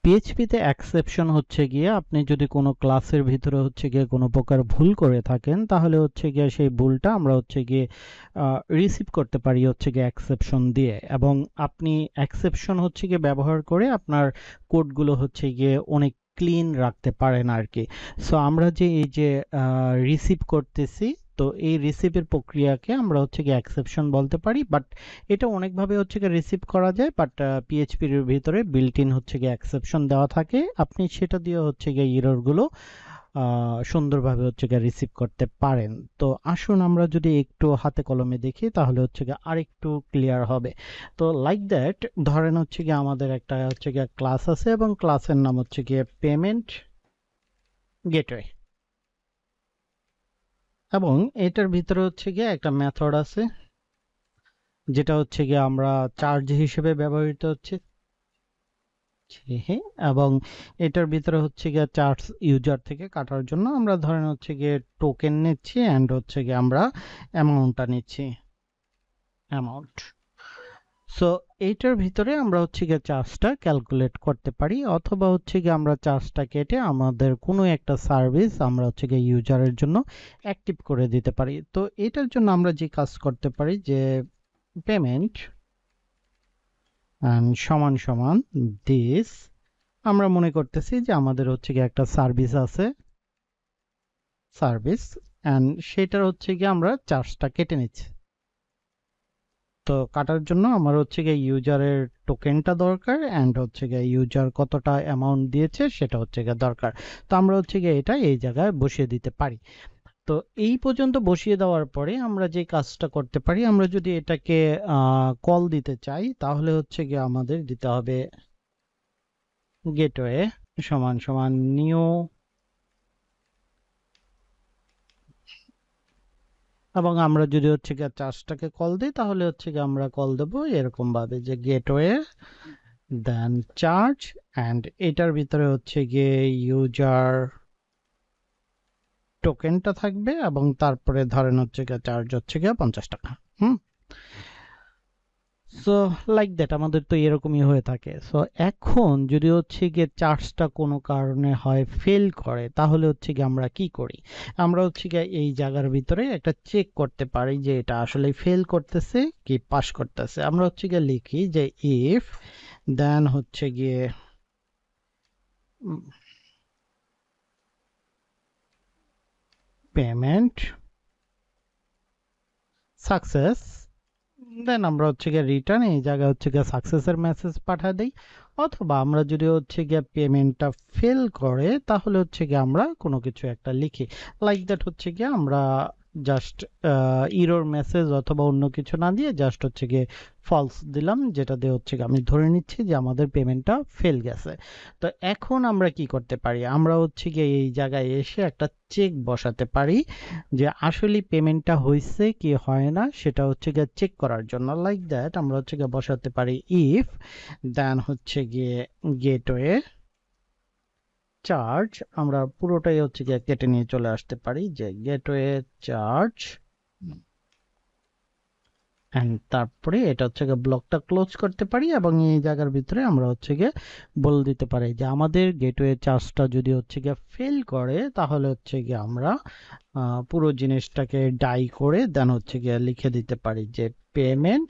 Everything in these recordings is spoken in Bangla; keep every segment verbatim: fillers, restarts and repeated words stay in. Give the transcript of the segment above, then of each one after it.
পিএইচপি তে এক্সেপশন হচ্ছে গিয়ে আপনি যদি কোনো ক্লাসের ভিতরে হচ্ছে গিয়ে কোনো প্রকার ভুল করে থাকেন তাহলে হচ্ছে গিয়ে সেই ভুলটা আমরা হচ্ছে গিয়ে রিসিভ করতে পারি হচ্ছে গিয়ে এক্সেপশন দিয়ে, এবং আপনি এক্সেপশন হচ্ছে গিয়ে ব্যবহার করে আপনার কোডগুলো হচ্ছে গিয়ে অনেক ক্লিন রাখতে পারেন আর কি। সো আমরা যে এই যে রিসিভ করতেছি, তো এই রিসিভের প্রক্রিয়াকে আমরা হচ্ছে গিয়ে এক্সেপশন বলতে পারি, বাট এটা অনেকভাবে হচ্ছে গিয়ে রিসিভ করা যায়, বাট পিএইচপির ভিতরে বিল্ট ইন হচ্ছে গিয়ে এক্সেপশন দেওয়া থাকে, আপনি সেটা দিয়ে হচ্ছে গিয়ে এরর গুলো আহ, সুন্দরভাবে হচ্ছে গিয়ে রিসিভ করতে পারেন। তো আসুন আমরা যদি একটু হাতে কলমে দেখি তাহলে হচ্ছে গিয়ে আরেকটু ক্লিয়ার হবে। তো লাইক দ্যাট, ধরেন হচ্ছে গিয়ে আমাদের একটা হচ্ছে গিয়ে ক্লাস আছে এবং ক্লাসের নাম হচ্ছে গিয়ে পেমেন্ট গেটওয়ে, এবং এটার ভিতরে হচ্ছে গিয়ে একটা মেথড আছে যেটা হচ্ছে গিয়ে আমরা চার্জ হিসেবে ব্যবহৃত হচ্ছে, হ্যাঁ, এবং এটার ভিতরে হচ্ছে গিয়ে চার্জ ইউজার থেকে কাটার জন্য আমরা ধরেন হচ্ছে গিয়ে টোকেন নিচ্ছি এন্ড হচ্ছে গিয়ে আমরা অ্যামাউন্টটা নিচ্ছি, অ্যামাউন্ট। সো এইটার ভিতরে আমরা হচ্ছে গিয়ে চার্জটা ক্যালকুলেট করতে পারি, অথবা হচ্ছে গিয়ে আমরা চার্জটা কেটে আমাদের কোনো একটা সার্ভিস আমরা হচ্ছে গিয়ে ইউজারের জন্য অ্যাক্টিভ করে দিতে পারি। তো এটার জন্য আমরা যে কাজ করতে পারি যে পেমেন্ট and সমান সমান দিস, আমরা মনে করতেছি যে আমাদের হচ্ছে গিয়ে একটা সার্ভিস আছে, সার্ভিস, এন্ড সেটার হচ্ছে গিয়ে আমরা চার্জটা কেটে নিচ্ছি। তো কাটার জন্য আমার হচ্ছে গিয়ে ইউজারের টোকেনটা দরকার এন্ড হচ্ছে গিয়ে ইউজার কতটা অ্যামাউন্ট দিয়েছে সেটা হচ্ছে গিয়ে দরকার। তো আমরা হচ্ছে গিয়ে এটা এই জায়গায় বসিয়ে দিতে পারি। তো এই পর্যন্ত বসিয়ে দেওয়ার পরে আমরা যে কাজটা করতে পারি, আমরা যদি এটাকে কল দিতে চাই তাহলে হচ্ছে গিয়ে আমাদের দিতে হবে গেটওয়ে সমান সমান নিউ, এবং আমরা যদি হচ্ছে গিয়ে চার্জটাকে কল দিই তাহলে হচ্ছে গিয়ে আমরা কল দেবো এরকম ভাবে যে গেটওয়ে দেন চার্জ, এন্ড এটার ভিতরে হচ্ছে গিয়ে ইউজার টোকেনটা থাকবে এবং তারপরে ধরেন হচ্ছে গিয়ে চার্জ হচ্ছে গিয়ে পঞ্চাশ টাকা। হুম, সো লাইক দ্যাট আমাদের তো এরকমই হয়ে থাকে। সো এখন যদি হচ্ছে গিয়ে চার্জটা কোনো কারণে হয় ফেল করে তাহলে হচ্ছে গিয়ে আমরা কি করি, আমরা হচ্ছে গিয়ে এই জায়গার ভিতরে একটা চেক করতে পারি যে এটা আসলে ফেল করতেছে কি পাস করতেছে। আমরা হচ্ছে গিয়ে লিখি যে ইফ দেন হচ্ছে গিয়ে পেমেন্ট সাকসেস, দেন আমরা হচ্ছে গিয়ে রিটার্ন এই জায়গায় হচ্ছে গিয়ে সাকসেসের মেসেজ পাঠিয়ে দেই, অথবা আমরা যদি হচ্ছে গিয়ে পেমেন্টটা ফেল করে তাহলে হচ্ছে গিয়ে আমরা কোনো কিছু একটা লিখি, লাইক দ্যাট হচ্ছে গিয়ে আমরা জাস্ট ইরর মেসেজ অথবা অন্য কিছু না দিয়ে জাস্ট হচ্ছে গিয়ে ফলস দিলাম, যেটা দিয়ে হচ্ছে গিয়ে আমি ধরে নিচ্ছি যে আমাদের পেমেন্টটা ফেল গেছে। তো এখন আমরা কি করতে পারি, আমরা হচ্ছে গিয়ে এই জায়গায় এসে একটা চেক বসাতে পারি যে আসলে পেমেন্টটা হয়েছে কি হয় না সেটা হচ্ছে গিয়ে চেক করার জন্য। লাইক দ্যাট আমরা হচ্ছে গিয়ে বসাতে পারি ইফ দেন হচ্ছে গিয়ে গেটওয়ে চার্জ, আমরা পুরোটাই হচ্ছে গিয়ে কেটে নিয়ে চলে আসতে পারি যে গেটওয়ে চার্জ, এন্ড তারপরে এটা হচ্ছে গিয়ে ব্লকটা ক্লোজ করতে পারি, এবং এই জায়গার ভিতরে আমরা হচ্ছে গিয়ে বলে দিতে পারি যে আমাদের গেটওয়ে চার্জটা যদি হচ্ছে গিয়ে ফেল করে তাহলে হচ্ছে গিয়ে আমরা আহ, পুরো জিনিসটাকে ডাই করে দেন হচ্ছে গিয়ে লিখে দিতে পারি যে পেমেন্ট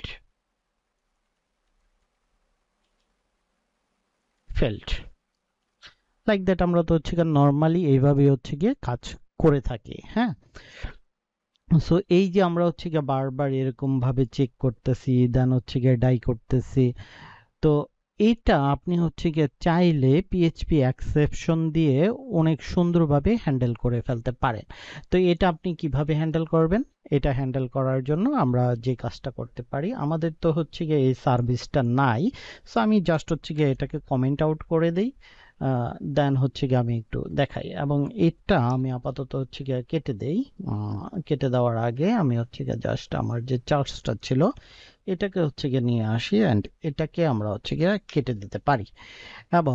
ফেল্ড। লাইক দ্যাট আমরা তো হচ্ছে গিয়ে নর্মালি এইভাবে হচ্ছে গিয়ে কাজ করে থাকি। হ্যাঁ, সো এই যে আমরা হচ্ছে গিয়ে বারবার এরকম ভাবে চেক করতেছি দেন হচ্ছে গিয়ে ডাই করতেছি, তো এটা আপনি হচ্ছে গিয়ে চাইলে পিএইচপি এক্সেপশন দিয়ে অনেক সুন্দরভাবে হ্যান্ডেল করে ফেলতে পারেন। তো এটা আপনি কিভাবে হ্যান্ডেল করবেন, এটা হ্যান্ডেল করার জন্য আমরা যে কাজটা করতে পারি, আমাদের তো হচ্ছে গিয়ে এই সার্ভিসটা নাই, সো আমি জাস্ট হচ্ছে গিয়ে এটাকে কমেন্ট আউট করে দেই, দেন হচ্ছে গিয়ে আমি একটু দেখাই, এবং এটা আমি আপাতত হচ্ছে গিয়ে কেটে দেই। আহ, কেটে দেওয়ার আগে আমি হচ্ছে গিয়ে জাস্ট আমার যে চার্টসটা ছিল এটাকে হচ্ছে গিয়ে নিয়ে আসি এন্ড এটাকে আমরা হচ্ছে গিয়ে কেটে দিতে পারি, এবং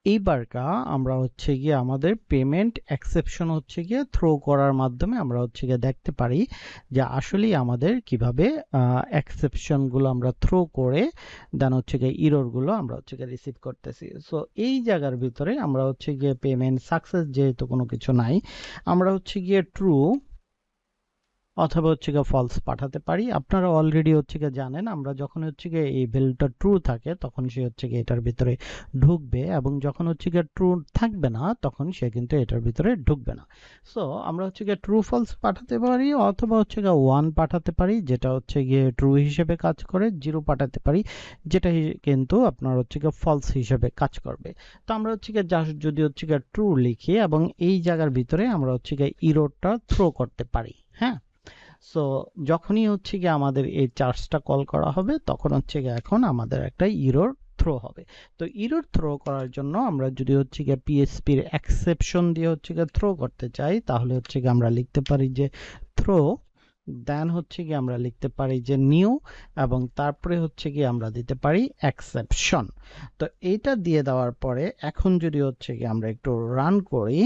এইবারকা আমরা হচ্ছে গিয়ে আমাদের পেমেন্ট এক্সেপশন হচ্ছে গিয়ে থ্রো করার মাধ্যমে আমরা হচ্ছে গিয়ে দেখতে পারি যে আসলেই আমাদের কিভাবে এক্সেপশন গুলো আমরা থ্রো করে দেন হচ্ছে গিয়ে ইরর গুলো আমরা হচ্ছে গিয়ে রিসিভ করতেছি। সো এই জায়গার ভিতরে আমরা হচ্ছে গিয়ে পেমেন্ট সাকসেস যেহেতু কোনো কিছু নাই, আমরা হচ্ছে গিয়ে ট্রু অথবা হচ্ছে গিয়ে ফলস পাঠাতে পারি। আপনারা অলরেডি হচ্ছে গিয়ে জানেন আমরা যখন হচ্ছে গিয়ে এই ভ্যালুটা ট্রু থাকে তখন সে হচ্ছে গিয়ে এটার ভিতরে ঢুকবে, এবং যখন হচ্ছে গিয়ে ট্রু থাকবে না তখন সে কিন্তু এটার ভিতরে ঢুকবে না। সো আমরা হচ্ছে গিয়ে ট্রু ফলস পাঠাতে পারি, অথবা হচ্ছে গিয়ে ওয়ান পাঠাতে পারি যেটা হচ্ছে গিয়ে ট্রু হিসেবে কাজ করে, জিরো পাঠাতে পারি যেটা কিন্তু আপনার হচ্ছে গিয়ে ফলস হিসেবে কাজ করবে। তো আমরা হচ্ছে গিয়ে জাস্ট যদি হচ্ছে গিয়ে ট্রু লিখি এবং এই জায়গার ভিতরে আমরা হচ্ছে গিয়ে ইররটা থ্রো করতে পারি। হ্যাঁ, সো যখনই হচ্ছে গিয়ে আমাদের এই চার্জটা কল করা হবে তখন হচ্ছে গিয়ে এখন আমাদের একটা ইরর থ্রো হবে। তো ইরর থ্রো করার জন্য আমরা যদি হচ্ছে গিয়ে পিএইচপির এক্সেপশন দিয়ে হচ্ছে গিয়ে থ্রো করতে চাই তাহলে হচ্ছে গিয়ে আমরা লিখতে পারি যে থ্রো, দেন হচ্ছে গিয়ে আমরা লিখতে পারি যে নিউ, এবং তারপরে হচ্ছে গিয়ে আমরা দিতে পারি এক্সেপশন। তো এইটা দিয়ে দেওয়ার পরে এখন যদি হচ্ছে গিয়ে আমরা একটু রান করি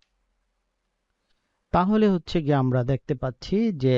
তাহলে হচ্ছে গিয়ে আমরা দেখতে পাচ্ছি যে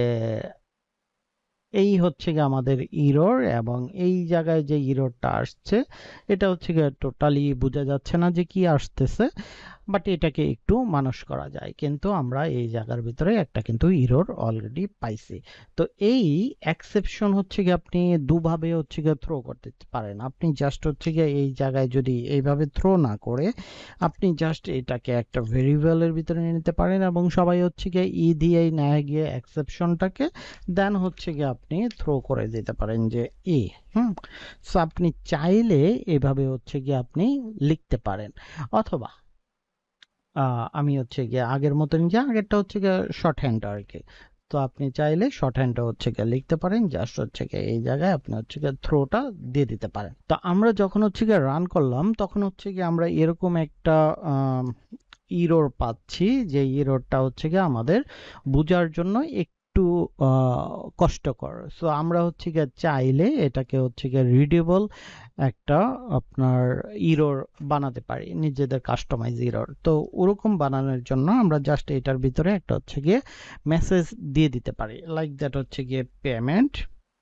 এই হচ্ছে গিয়ে আমাদের ইরর, এবং এই জায়গায় যে ইররটা আসছে এটা হচ্ছে গিয়ে টোটালি বোঝা যাচ্ছে না যে কি আসতেছে, বাট এটাকে একটু মানুষ করা যায়। কিন্তু আমরা এই জায়গার ভিতরে একটা কিন্তু ইরর অলরেডি পাইছি। তো এই এক্সেপশন হচ্ছে গিয়ে আপনি দুভাবে হচ্ছে গিয়ে থ্রো করতে পারেন। আপনি জাস্ট হচ্ছে গিয়ে এই জায়গায় যদি এইভাবে থ্রো না করে আপনি জাস্ট এটাকে একটা ভেরিয়েবলের ভিতরে নিতে পারেন, এবং সবাই হচ্ছে গিয়ে ই দিয়েই নেয় গিয়ে এক্সেপশনটাকে, দেন হচ্ছে গিয়ে আপনি থ্রো করে দিতে পারেন যে ই। হুম, সো আপনি চাইলে এভাবে হচ্ছে গিয়ে আপনি লিখতে পারেন, অথবা আহ, আমি হচ্ছে গিয়ে আগের মতন যে আগেরটা হচ্ছে গিয়ে শর্ট হ্যান্ড আর কি। তো আপনি চাইলে শর্ট হ্যান্ডটা হচ্ছে গিয়ে লিখতে পারেন, জাস্ট হচ্ছে গিয়ে এই জায়গায় আপনি হচ্ছে গিয়ে থ্রোটা দিয়ে দিতে পারেন। তো আমরা যখন হচ্ছে গিয়ে রান করলাম তখন হচ্ছে গিয়ে আমরা এরকম একটা ইরর পাচ্ছি, যে ইররটা হচ্ছে গিয়ে আমাদের বোঝার জন্য একটু আহ, কষ্টকর। সো আমরা হচ্ছে গিয়ে চাইলে এটাকে হচ্ছে গিয়ে রিডেবল একটা আপনার ইরর বানাতে পারি, নিজেদের কাস্টমাইজ ইরর। তো ওরকম বানানোর জন্য আমরা জাস্ট এটার ভিতরে একটা হচ্ছে গিয়ে মেসেজ দিয়ে দিতে পারি, লাইক দ্যাট হচ্ছে গিয়ে পেমেন্ট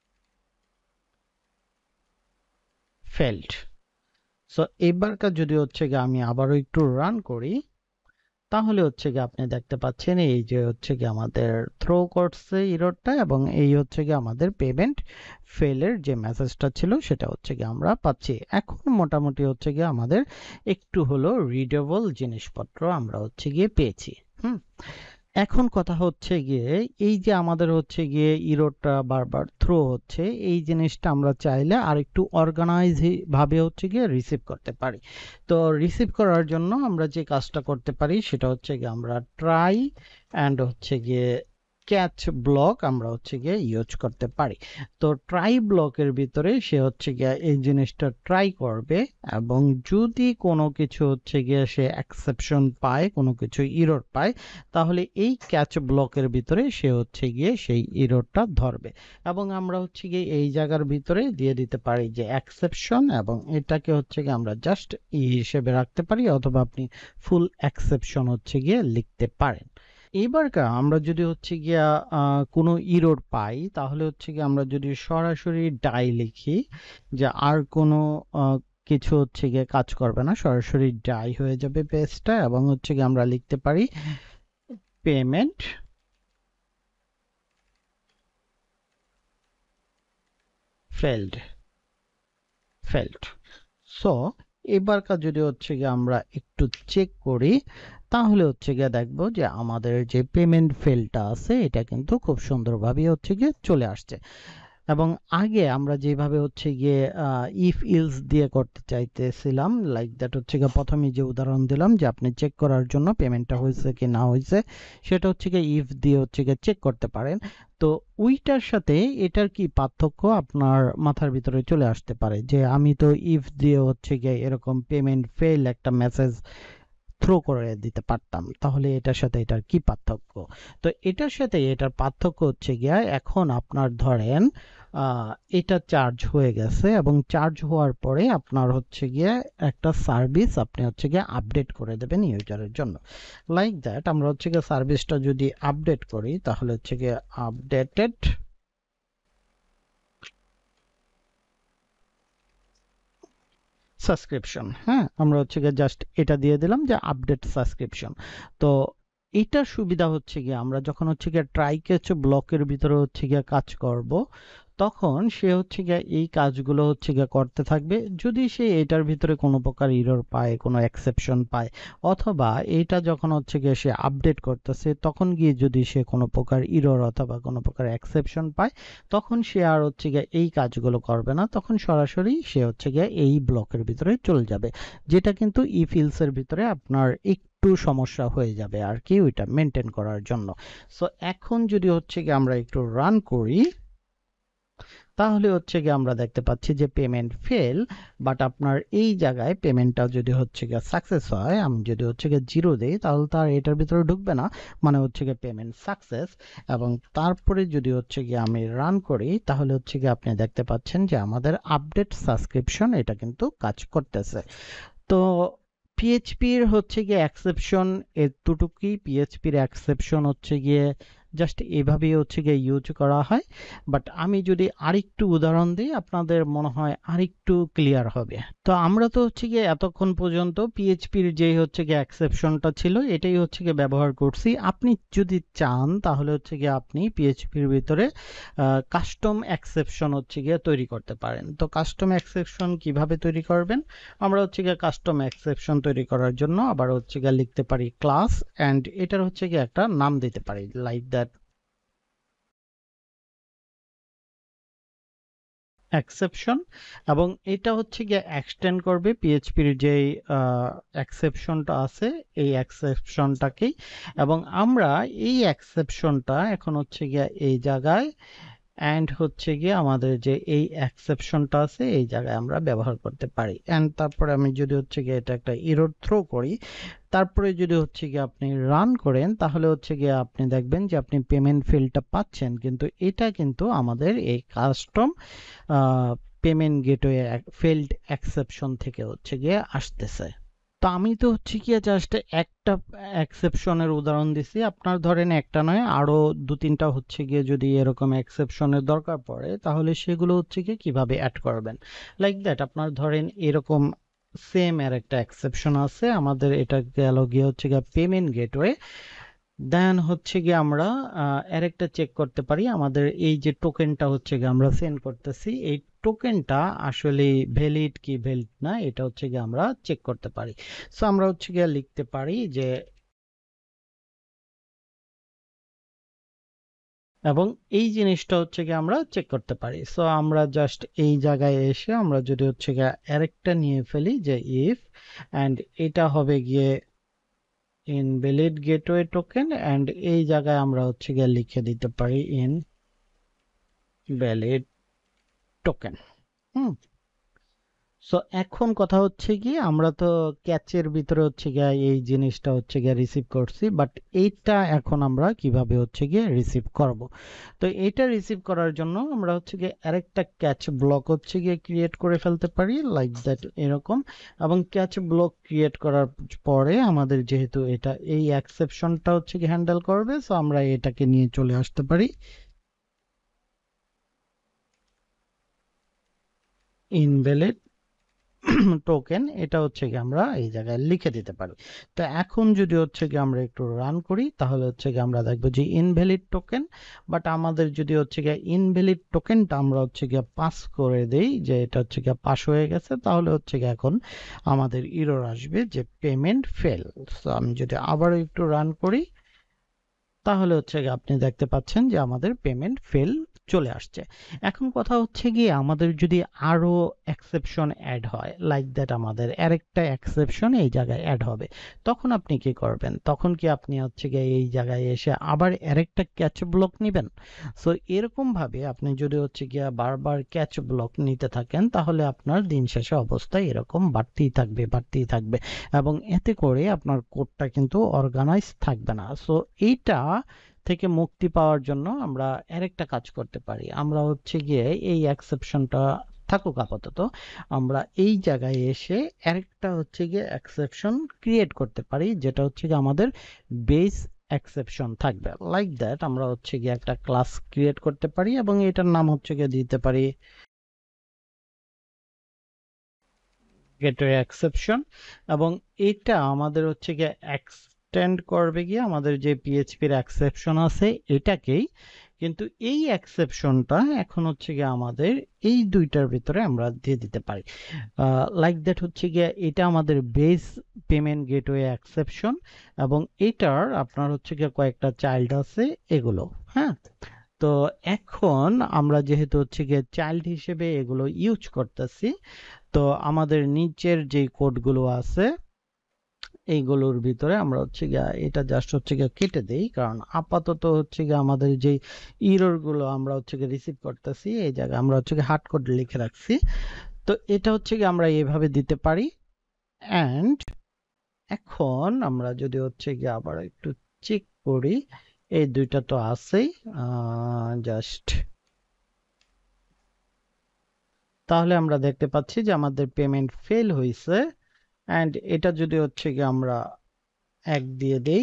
ফেল্ড। সো এবারকার যদি হচ্ছে গিয়ে আমি আবারও একটু রান করি তাহলে হচ্ছে গিয়ে আপনি দেখতে পাচ্ছেন এই যে হচ্ছে গিয়ে আমাদের থ্রো করছে ইররটা, এবং এই হচ্ছে গিয়ে আমাদের পেমেন্ট ফেলের যে মেসেজটা ছিল সেটা হচ্ছে গিয়ে আমরা পাচ্ছি। এখন মোটামুটি হচ্ছে গিয়ে আমাদের একটু হলো রিডেবল জিনিসপত্র আমরা হচ্ছে গিয়ে পেয়েছি। হুম, এখন কথা হচ্ছে গিয়ে এই যে আমাদের হচ্ছে গিয়ে ইরোরটা বারবার থ্রো হচ্ছে, এই জিনিসটা আমরা চাইলে আর একটু অর্গানাইজ ভাবে হচ্ছে গিয়ে রিসিভ করতে পারি। তো রিসিভ করার জন্য আমরা যে কাজটা করতে পারি সেটা হচ্ছে গিয়ে আমরা ট্রাই অ্যান্ড হচ্ছে গিয়ে ক্যাচ ব্লক আমরা হচ্ছে গিয়ে ইউজ করতে পারি। তো ট্রাই ব্লকের ভিতরে সে হচ্ছে গিয়ে এই জিনিসটা ট্রাই করবে, এবং যদি কোনো কিছু হচ্ছে গিয়ে সে এক্সেপশন পায়, কোনো কিছু ইরর পায়, তাহলে এই ক্যাচ ব্লকের ভিতরে সে হচ্ছে গিয়ে সেই ইররটা ধরবে, এবং আমরা হচ্ছে গিয়ে এই জায়গার ভিতরে দিয়ে দিতে পারি যে এক্সেপশন, এবং এটাকে হচ্ছে গিয়ে আমরা জাস্ট ই হিসেবে রাখতে পারি, অথবা আপনি ফুল এক্সেপশন হচ্ছে গিয়ে লিখতে পারেন। এইবারকার আমরা যদি হচ্ছে গিয়া আহ, কোনো ইরর পাই তাহলে হচ্ছে গিয়ে আমরা যদি সরাসরি ডাই লিখি, যে আর কোনো আহ, কিছু হচ্ছে গিয়ে কাজ করবে না, সরাসরি ডাই হয়ে যাবে পেজটা, এবং হচ্ছে গিয়ে আমরা লিখতে পারি পেমেন্ট ফেল্ড ফেল্ড। সো এবারকার যদি হচ্ছে গিয়ে আমরা একটু চেক করি তাহলে হচ্ছে গিয়ে দেখবো যে আমাদের যে পেমেন্ট ফেলটা আছে এটা কিন্তু খুব সুন্দরভাবে হচ্ছে গিয়ে চলে আসছে। এবং আগে আমরা যেভাবে হচ্ছে গিয়ে ইফ ইলস দিয়ে করতে চাইতেছিলাম, লাইক দ্যাট হচ্ছে গিয়ে প্রথমে যে উদাহরণ দিলাম যে আপনি চেক করার জন্য পেমেন্টটা হয়েছে কি না হয়েছে, সেটা হচ্ছে গিয়ে ইফ দিয়ে হচ্ছে গিয়ে চেক করতে পারেন। তো ওইটার সাথে এটার কি পার্থক্য আপনার মাথার ভিতরে চলে আসতে পারে, যে আমি তো ইফ দিয়ে হচ্ছে গিয়ে এরকম পেমেন্ট ফেল একটা মেসেজ থ্রো করে দিতে পারতাম, তাহলে এটার সাথে এটার কি পার্থক্য? তো এটার সাথে এটার পার্থক্য হচ্ছে গিয়া এখন আপনার ধরেন এটা চার্জ হয়ে গেছে এবং চার্জ হওয়ার পরে আপনার হচ্ছে গিয়ে একটা সার্ভিস আপনি হচ্ছে গিয়ে আপডেট করে দেবেন ইউজারের জন্য। লাইক দ্যাট আমরা হচ্ছে গিয়ে সার্ভিসটা যদি আপডেট করি তাহলে হচ্ছে গিয়ে আপডেটেড সাবস্ক্রিপশন, হ্যাঁ আমরা হচ্ছে গিয়ে জাস্ট এটা দিয়ে দিলাম যে আপডেট সাবস্ক্রিপশন। তো এটার সুবিধা হচ্ছে গিয়ে আমরা যখন হচ্ছে গিয়ে ট্রাই ক্যাচ ব্লকের ভিতরে হচ্ছে গিয়ে কাজ করব তখন সে হচ্ছে গিয়ে এই কাজগুলো হচ্ছে গিয়ে করতে থাকবে। যদি সে এটার ভিতরে কোনো প্রকার এরর পায়, কোনো এক্সেপশন পায়, অথবা এটা যখন হচ্ছে গিয়ে সে আপডেট করতেছে তখন গিয়ে যদি সে কোনো প্রকার এরর অথবা কোনো প্রকার এক্সেপশন পায় তখন সে আর হচ্ছে গিয়ে এই কাজগুলো করবে না, তখন সরাসরি সে হচ্ছে গিয়ে এই ব্লকের ভিতরে চলে যাবে, যেটা কিন্তু ইফ এলসের ভিতরে আপনার একটু সমস্যা হয়ে যাবে আর কি ওইটা মেনটেন করার জন্য। সো এখন যদি হচ্ছে গিয়ে আমরা একটু রান করি তাহলে হচ্ছে গিয়ে আমরা দেখতে পাচ্ছি যে পেমেন্ট ফেল, বাট আপনার এই জায়গায় পেমেন্টটা যদি হচ্ছে গিয়ে সাকসেস হয়, আমি যদি হচ্ছে গিয়ে জিরো দেই তাহলে তার এটার ভিতরে ঢুকবে না, মানে হচ্ছে গিয়ে পেমেন্ট সাকসেস। এবং তারপরে যদি হচ্ছে গিয়ে আমি রান করি তাহলে হচ্ছে গিয়ে আপনি দেখতে পাচ্ছেন যে আমাদের আপডেট সাবস্ক্রিপশন এটা কিন্তু কাজ করতেছে। তো পিএইচপির হচ্ছে গিয়ে এক্সেপশন এতটুকুই, পিএইচপির এক্সেপশন হচ্ছে গিয়ে জাস্ট এভাবেই হচ্ছে গিয়ে ইউজ করা হয়। বাট আমি যদি আরেকটু উদাহরণ দিই আপনাদের মনে হয় আরেকটু ক্লিয়ার হবে। তো আমরা তো হচ্ছে গিয়ে এতক্ষণ পর্যন্ত পিএইচপির যেই হচ্ছে গিয়ে এক্সেপশনটা ছিল এটাই হচ্ছে গিয়ে ব্যবহার করছি। আপনি যদি চান তাহলে হচ্ছে গিয়ে আপনি পিএইচপির ভিতরে কাস্টম এক্সেপশন হচ্ছে গিয়ে তৈরি করতে পারেন। তো কাস্টম এক্সেপশন কিভাবে তৈরি করবেন, আমরা হচ্ছে গিয়ে কাস্টম এক্সেপশন তৈরি করার জন্য আবার হচ্ছে গিয়ে লিখতে পারি ক্লাস, এন্ড এটার হচ্ছে গিয়ে একটা নাম দিতে পারি লাইক দ্যাট এক্সেপশন, এবং এটা হচ্ছে গিয়ে এক্সটেন্ড করবে পিএইচপির যে এক্সেপশনটা আছে এই এক্সেপশনটাকেই। এবং আমরা এই এক্সেপশনটা এখন হচ্ছে গিয়ে এই জায়গায় এন্ড হচ্ছে গিয়ে আমাদের যে এই এক্সেপশনটা আছে এই জায়গায় আমরা ব্যবহার করতে পারি। এন্ড তারপরে আমি যদি হচ্ছে গিয়ে এটা একটা এরর থ্রো করি, তারপরে যদি হচ্ছে গিয়ে আপনি রান করেন তাহলে হচ্ছে গিয়ে আপনি দেখবেন যে আপনি পেমেন্ট ফেলটা পাচ্ছেন, কিন্তু এটা কিন্তু আমাদের এই custom payment gateway failed exception থেকে হচ্ছে গিয়ে আসতেছে। তো আমি তো হচ্ছে কি জাস্ট একটা এক্সেপশনের উদাহরণ দিছি, আপনার ধরেন একটা নয় আরো দু তিনটা হচ্ছে গিয়ে যদি এরকম এক্সেপশনের দরকার পড়ে তাহলে সেগুলো হচ্ছে গিয়ে কিভাবে অ্যাড করবেন। লাইক দ্যাট আপনার ধরেন এরকম সেম এর একটা এক্সেপশন আছে, আমাদের এটা গেল গিয়ে হচ্ছে গিয়ে পেমেন্ট গেটওয়ে। দেন হচ্ছে গিয়ে আমরা এর একটা চেক করতে পারি আমাদের এই যে টোকেনটা হচ্ছে গিয়ে আমরা সেন্ড করতেছি এই টোকেনটা আসলে ভ্যালিড কি ভ্যালিড না এটা হচ্ছে গিয়ে আমরা চেক করতে পারি। সো আমরা হচ্ছে গিয়ে লিখতে পারি যে, এবং এই জিনিসটা হচ্ছে গিয়ে আমরা চেক করতে পারি। সো আমরা জাস্ট এই জায়গায় এসে আমরা যদি হচ্ছে গিয়ে আরেকটা নিয়ে ফেলি যে ইফ, এন্ড এটা হবে গিয়ে ইনভ্যালিড গেটওয়ে টোকেন, এন্ড এই জায়গায় আমরা হচ্ছে গিয়ে লিখে দিতে পারি invalid token. Hmm so এখন কথা হচ্ছে কি আমরা তো ক্যাচের ভিতরে হচ্ছে গিয়ে এই জিনিসটা হচ্ছে গিয়ে রিসিভ করছি, বাট এইটা এখন আমরা কিভাবে হচ্ছে গিয়ে রিসিভ করব। তো এটা রিসিভ করার জন্য আমরা হচ্ছে গিয়ে আরেকটা ক্যাচ ব্লক হচ্ছে গিয়ে ক্রিয়েট করে ফেলতে পারি লাইক দ্যাট এরকম। এবং ক্যাচ ব্লক ক্রিয়েট করার পরে আমাদের যেহেতু এটা এই এক্সেপশনটা হচ্ছে গিয়ে হ্যান্ডেল করবে, সো আমরা এটাকে নিয়ে চলে আসতে পারি ইনভ্যালিড টোকেন, এটা হচ্ছে কি আমরা এই জায়গায় লিখে দিতে পারি। তো এখন যদি হচ্ছে কি আমরা একটু রান করি তাহলে হচ্ছে কি আমরা দেখবো যে ইনভ্যালিড টোকেন, বাট আমাদের যদি হচ্ছে গিয়ে ইনভ্যালিড টোকেনটা আমরা হচ্ছে গিয়ে পাস করে দেই যে এটা হচ্ছে গিয়ে পাস হয়ে গেছে তাহলে হচ্ছে গিয়ে এখন আমাদের এরর আসবে যে পেমেন্ট ফেল। সো আমি যদি আবার একটু রান করি তাহলে হচ্ছে গিয়ে আপনি দেখতে পাচ্ছেন যে আমাদের পেমেন্ট ফেল চলে আসছে। এখন কথা হচ্ছে গিয়ে আমাদের যদি আরো এক্সেপশন অ্যাড হয় লাইক দ্যাট আমাদের আরেকটা এক্সেপশন এই জায়গায় অ্যাড হবে, তখন আপনি কি করবেন, তখন কি আপনি হচ্ছে গিয়ে এই জায়গায় এসে আবার আরেকটা ক্যাচ ব্লক নেবেন। সো এরকম ভাবে আপনি যদি হচ্ছে গিয়ে বারবার ক্যাচ ব্লক নিতে থাকেন তাহলে আপনার দিন শেষে অবস্থায় এরকম বাড়তেই থাকবে বাড়তেই থাকবে এবং এতে করে আপনার কোডটা কিন্তু অর্গানাইজ থাকবে না। সো এইটা থেকে মুক্তি পাওয়ার জন্য আমরা আরেকটা কাজ করতে পারি। আমরা হচ্ছে গিয়ে এই এক্সেপশনটা থাকুক আপাতত, আমরা এই জায়গায় এসে আরেকটা হচ্ছে গিয়ে এক্সেপশন ক্রিয়েট করতে পারি, যেটা হচ্ছে গিয়ে আমাদের বেস এক্সেপশন থাকবে। লাইক দ্যাট আমরা হচ্ছে গিয়ে একটা ক্লাস ক্রিয়েট করতে পারি এবং এটার নাম হচ্ছে গিয়ে দিতে পারি গেটওয়ে এক্সেপশন, এবং এটা আমাদের হচ্ছে গিয়ে এক্সটেন্ড করবে গিয়ে আমাদের যে পিএইচপির এক্সেপশন আছে এটাকেই, কিন্তু এই এক্সেপশনটা এখন হচ্ছে গিয়ে আমাদের এই দুইটার ভিতরে আমরা দিয়ে দিতে পারি। লাইক দ্যাট হচ্ছে গিয়ে এটা আমাদের বেস পেমেন্ট গেটওয়ে এক্সেপশন, এবং এটার আপনার হচ্ছে গিয়ে কয়েকটা চাইল্ড আছে এগুলো। হ্যাঁ, তো এখন আমরা যেহেতু হচ্ছে গিয়ে চাইল্ড হিসেবে এগুলো ইউজ করতেছি, তো আমাদের নিচের যে কোডগুলো আছে এইগুলোর ভিতরে আমরা হচ্ছে গিয়ে এটা জাস্ট হচ্ছে গিয়ে কেটে দেই, কারণ আপাতত হচ্ছে গিয়ে আমাদের যে ইরর গুলো আমরা হচ্ছে গিয়ে রিসিভ করতেছি এই জায়গায় আমরা হচ্ছে গিয়ে হার্ড কোড লিখে রাখছি। তো এটা হচ্ছে গিয়ে আমরা এইভাবে দিতে পারি। এন্ড এখন আমরা যদি হচ্ছে গিয়ে আবার একটু চেক করি, এই দুইটা তো আছেই, জাস্ট তাহলে আমরা দেখতে পাচ্ছি যে আমাদের পেমেন্ট ফেল হয়েছে। এন্ড এটা যদি হচ্ছে গিয়ে আমরা এক দিয়ে দেই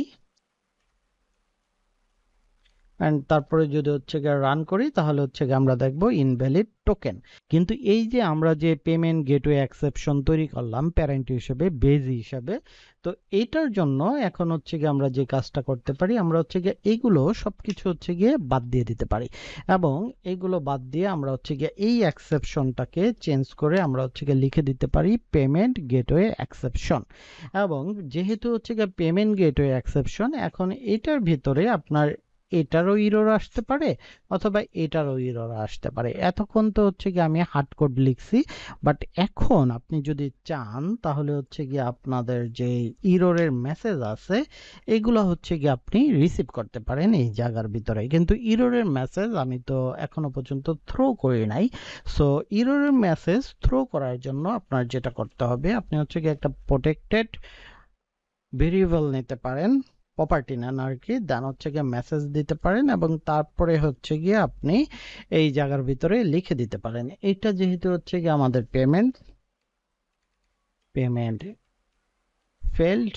এন্ড তারপরে যদি হচ্ছে গিয়ে রান করি, তাহলে হচ্ছে গিয়ে আমরা দেখব ইনভ্যালিড টোকেন। কিন্তু এই যে আমরা যে পেমেন্ট গেটওয়ে এক্সেপশন তৈরি করলাম প্যারেন্ট হিসেবে, বেজ হিসেবে, তো এটার জন্য এখন হচ্ছে গিয়ে আমরা যে কাজটা করতে পারি, আমরা হচ্ছে গিয়ে এইগুলো সবকিছু হচ্ছে গিয়ে বাদ দিয়ে দিতে পারি, এবং এইগুলো বাদ দিয়ে আমরা হচ্ছে গিয়ে এই এক্সেপশনটাকে চেঞ্জ করে আমরা হচ্ছে গিয়ে লিখে দিতে পারি পেমেন্ট গেটওয়ে এক্সেপশন। এবং যেহেতু হচ্ছে গিয়ে পেমেন্ট গেটওয়ে এক্সেপশন, এখন এটার ভিতরে আপনার এটারও ইরর আসতে পারে অথবা এটারও ইরর আসতে পারে। এতক্ষণ তো হচ্ছে কি আমি হার্ড কোড লিখছি, বাট এখন আপনি যদি চান তাহলে হচ্ছে কি আপনাদের যে ইররের মেসেজ আছে এগুলো হচ্ছে কি আপনি রিসিভ করতে পারেন এই জায়গার ভিতরে। কিন্তু ইররের মেসেজ আমি তো এখনো পর্যন্ত থ্রো করি নাই। সো ইররের মেসেজ থ্রো করার জন্য আপনার যেটা করতে হবে, আপনি হচ্ছে কি একটা প্রোটেক্টেড ভেরিয়েবল নিতে পারেন, প্রপার্টি নেন আর কি, দেন হচ্ছে গিয়ে মেসেজ দিতে পারেন এবং তারপরে হচ্ছে গিয়ে আপনি এই জায়গার ভিতরে লিখে দিতে পারেন এটা যেহেতু হচ্ছে গিয়ে আমাদের পেমেন্ট পেমেন্ট ফেলড,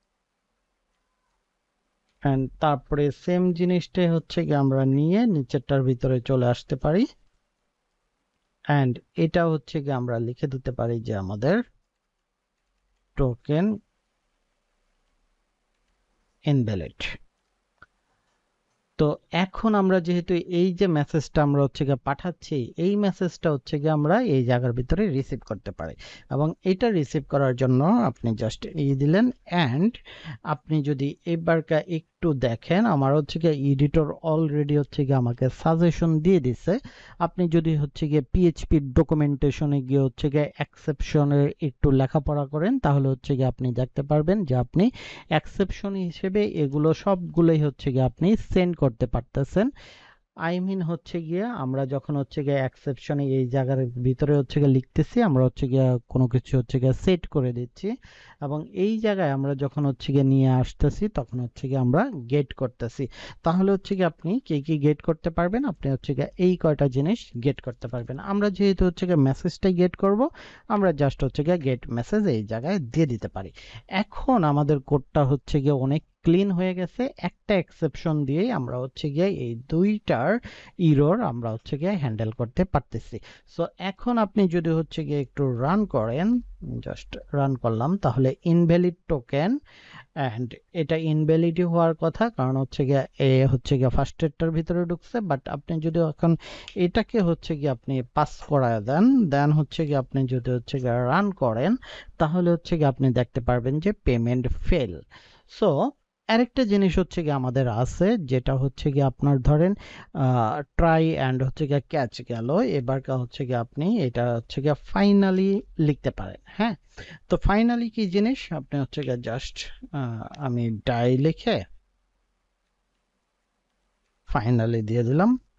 এন্ড তারপরে সেম জিনিসটাই হচ্ছে গিয়ে আমরা নিয়ে নিচেরটার ভিতরে চলে আসতে পারি, এন্ড এটা হচ্ছে গিয়ে আমরা লিখে দিতে পারি যে আমাদের টোকেন ইনভ্যালিড। তো এখন আমরা যেহেতু এই যে মেসেজটা আমরা হচ্ছে গিয়ে পাঠাচ্ছি, এই মেসেজটা হচ্ছে গিয়ে আমরা এই জায়গার ভিতরে রিসিভ করতে পারি, এবং এটা রিসিভ করার জন্য আপনি জাস্ট এই দিলেন। এন্ড আপনি যদি এবারকা একটু দেখেন, আমার হচ্ছে গিয়ে এডিটর অলরেডি হচ্ছে গিয়ে আমাকে সাজেশন দিয়ে দিছে। আপনি যদি হচ্ছে গিয়ে পিএইচপি ডকুমেন্টেশনে গিয়ে হচ্ছে গিয়ে এক্সেপশনের একটু লেখাপড়া করেন, তাহলে হচ্ছে গিয়ে আপনি দেখতে পারবেন যে আপনি এক্সেপশন হিসেবে এগুলো সবগুলোই হচ্ছে গিয়ে আপনি সেন্ড করতে পারতেছেন। আই মিন হচ্ছে গিয়ে আমরা যখন হচ্ছে গিয়ে এক্সেপশনে এই জায়গার ভিতরে হচ্ছে গিয়ে লিখতেছি, আমরা হচ্ছে গিয়ে কোনো কিছু হচ্ছে গিয়ে সেট করে দিচ্ছি, এবং এই জায়গায় আমরা যখন হচ্ছে গিয়ে নিয়ে আসতেছি তখন হচ্ছে গিয়ে আমরা গেট করতেছি। তাহলে হচ্ছে গিয়ে আপনি কি কি গেট করতে পারবেন, আপনি হচ্ছে গিয়ে এই কয়টা জিনিস গেট করতে পারবেন। আমরা যেহেতু হচ্ছে গিয়ে মেসেজটাই গেট করব, আমরা জাস্ট হচ্ছে গিয়ে গেট মেসেজ এই জায়গায় দিয়ে দিতে পারি। এখন আমাদের কোডটা হচ্ছে গিয়ে অনেক ক্লিন হয়ে গেছে। একটা এক্সেপশন দিয়েই আমরা হচ্ছে গিয়ে এই দুইটার ইরর আমরা হচ্ছে গিয়ে হ্যান্ডেল করতে পারতেছি। সো এখন আপনি যদি হচ্ছে গিয়ে একটু রান করেন, জাস্ট রান করলাম, তাহলে ইনভ্যালিড টোকেন, এন্ড এটা ইনভ্যালিডই হওয়ার কথা, কারণ হচ্ছে গিয়ে এ হচ্ছে গিয়ে ফার্স্ট এডটার ভিতরে ঢুকছে। বাট আপনি যদি এখন এটাকে হচ্ছে গিয়ে আপনি পাস করায় দেন, দেন হচ্ছে গিয়ে আপনি যদি হচ্ছে গিয়ে রান করেন, তাহলে হচ্ছে গিয়ে আপনি দেখতে পারবেন যে পেমেন্ট ফেল। সো আরেকটা জিনিস হচ্ছে গিয়ে আমাদের আছে, যেটা হচ্ছে গিয়ে আপনার ধরেন ট্রাই এন্ড হচ্ছে গিয়ে ক্যাচ গেল, এবারকার হচ্ছে গিয়ে আপনি এটা হচ্ছে গিয়ে ফাইনালি লিখতে পারেন। হ্যাঁ, তো ফাইনালি কি জিনিস, আপনি হচ্ছে গিয়ে জাস্ট আমি ডাই লিখে ফাইনালি দিয়ে দিলাম,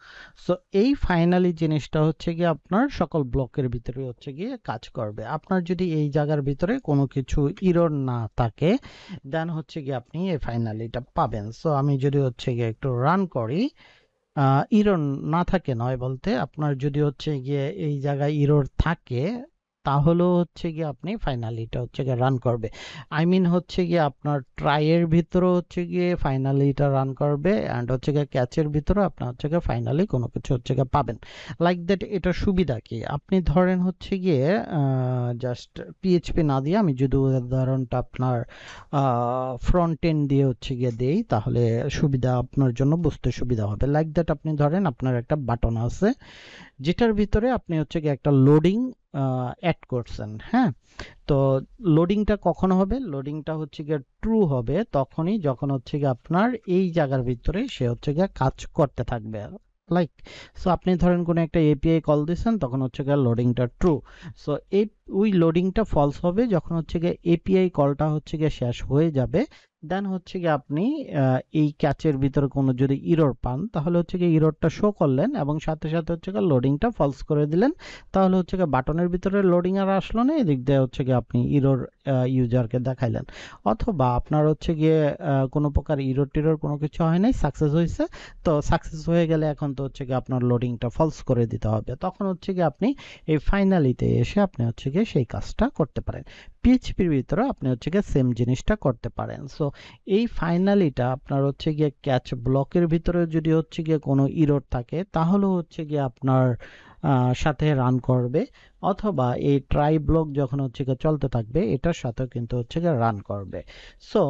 সো এই ফাইনালি জিনিসটা হচ্ছে গিয়ে আপনার সকল ব্লকের ভিতরে হচ্ছে গিয়ে কাজ করবে। আপনার যদি এই জায়গার ভিতরে কোনো কিছু ইরর না থাকে দেন হচ্ছে গিয়ে আপনি এই ফাইনালিটা পাবেন। সো আমি যদি হচ্ছে গিয়ে একটু রান করি, ইরর না থাকে নয় বলতে, আপনার যদি হচ্ছে গিয়ে এই জায়গায় ইরর থাকে তাহলেও হচ্ছে গিয়ে আপনি ফাইনালিটা হচ্ছে গিয়ে রান করবে। আই মিন হচ্ছে গিয়ে আপনার ট্রাইয়ের ভিতরে হচ্ছে গিয়ে ফাইনালিটা রান করবে অ্যান্ড হচ্ছে গিয়ে ক্যাচের ভিতরে আপনার হচ্ছে গিয়ে ফাইনালি কোনো কিছু হচ্ছে গিয়ে পাবেন। লাইক দ্যাট এটা সুবিধা কি, আপনি ধরেন হচ্ছে গিয়ে জাস্ট পিএইচপি না দিয়ে আমি যদি উদাহরণটা আপনার ফ্রন্ট এন্ড দিয়ে হচ্ছে গিয়ে দেই তাহলে সুবিধা আপনার জন্য বুঝতে সুবিধা হবে। লাইক দ্যাট আপনি ধরেন আপনার একটা বাটন আছে যেটার ভিতরে আপনি হচ্ছে গিয়ে একটা লোডিং অ্যাড করছেন। হ্যাঁ, তো লোডিংটা কখন হবে? লোডিংটা হচ্ছে গিয়ে ট্রু হবে তখনই যখন হচ্ছে গিয়ে আপনার এই জায়গার ভিতরে সে হচ্ছে গিয়ে কাজ করতে থাকবে। লাইক সো আপনি ধরেন কোনো একটা এপিআই কল দিচ্ছেন তখন হচ্ছে গিয়ে লোডিংটা ট্রু। সো এই ওই লোডিংটা ফলস হবে যখন হচ্ছে গিয়ে এপিআই কলটা হচ্ছে গিয়ে শেষ হয়ে যাবে। দেন হচ্ছে গিয়ে আপনি এই ক্যাচের ভিতরে কোনো যদি ইরর পান তাহলে হচ্ছে গিয়ে ইররটা শো করলেন এবং সাথে সাথে হচ্ছে গিয়ে লোডিংটা ফলস করে দিলেন। তাহলে হচ্ছে গিয়ে বাটনের ভিতরে লোডিং আর আসলো না, এদিক দিয়ে হচ্ছে গিয়ে আপনি ইরর ইউজারকে দেখাইলেন। অথবা আপনার হচ্ছে গিয়ে কোনো প্রকার ইরর টিরর কোনো কিছু হয় নাই, সাকসেস হয়েছে। তো সাকসেস হয়ে গেলে এখন তো হচ্ছে গিয়ে আপনার লোডিংটা ফলস করে দিতে হবে। তখন হচ্ছে গিয়ে আপনি এই ফাইনালিতে এসে আপনি হচ্ছে গিয়ে সেই কাজটা করতে পারেন। পিএইচপির ভিতরে আপনি হচ্ছে গিয়ে সেম জিনিসটা করতে পারেন। সো এই ফাইনালিটা আপনার হচ্ছে গিয়ে ক্যাচ ব্লকের ভিতরে যদি হচ্ছে গিয়ে কোনো ইরর থাকে তাহলে হচ্ছে গিয়ে আপনার সাথে রান করবে, অথবা এই ট্রাই ব্লক যখন হচ্ছে গিয়ে চলতে থাকবে এটার সাথেও কিন্তু হচ্ছে গিয়ে রান করবে। সো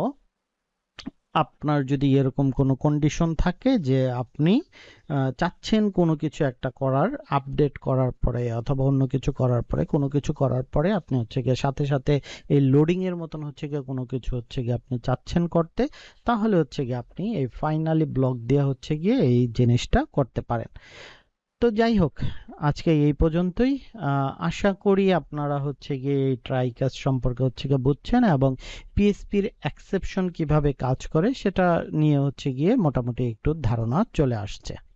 আপনার যদি এরকম কোনো কন্ডিশন থাকে যে আপনি চাচ্ছেন কোনো কিছু একটা করার, আপডেট করার পরে অথবা অন্য কিছু করার পরে কোনো কিছু করার পরে আপনি হচ্ছে গিয়ে সাথে সাথে এই লোডিং এর মতন হচ্ছে গিয়ে কোনো কিছু হচ্ছে গিয়ে আপনি চাচ্ছেন করতে, তাহলে হচ্ছে গিয়ে আপনি এই ফাইনালি ব্লক দিয়ে হচ্ছে গিয়ে এই জিনিসটা করতে পারেন। তো যাই হোক, আজকে এই পর্যন্তই। আশা করি আপনারা হচ্ছে গিয়ে এই ট্রাই কাজ সম্পর্কে হচ্ছে গিয়ে বুঝছেন এবং পিএইচপির এক্সেপশন কিভাবে কাজ করে সেটা নিয়ে হচ্ছে গিয়ে মোটামুটি একটু ধারণা চলে আসছে।